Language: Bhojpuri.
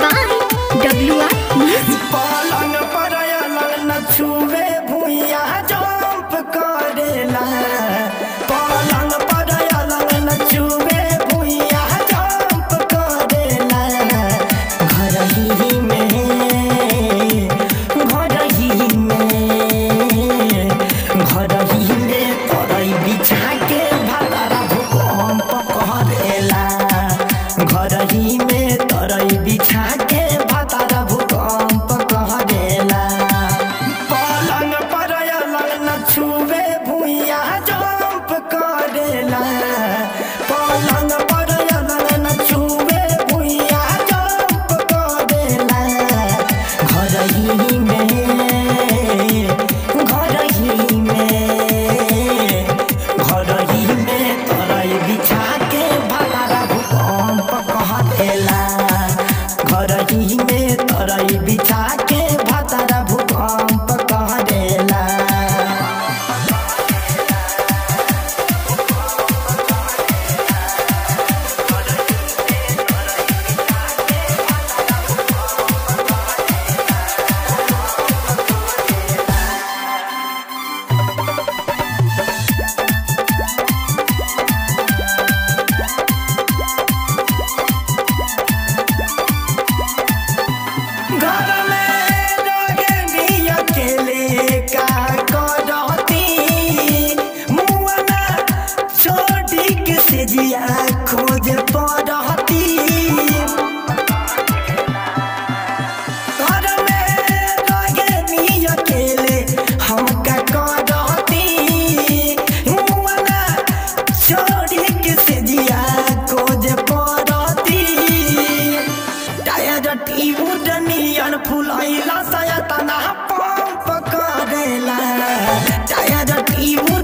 by WR Music. पलंग पर अलग न छुए भुइया जंप करेला पलंग पर अलग न छुए भुइया जंप करेला घर ही में तरई बिछा के भातारा भूकंप करेला घर ही में तरई बिछा के भातारा भूकंप करेला पलंग पर अलग न छुए भुइया जंप करेला पलंग पर अलग न छुए भुइया जंप करेला घर ही में तरई बिछा के भातारा भूकंप करेला घर ही में तरई बिछा के भातारा भूकंप करेला घर में रहे भी अकेले का करती मुआना छोटी के सेजिया खोज पड़ती घर में रहे भी अकेले हम का करती मुआना छोटी के सेजिया खोज पड़ती टायर टीवुडनियन फुलाइला सयतना पंप करेला टायर टीवुड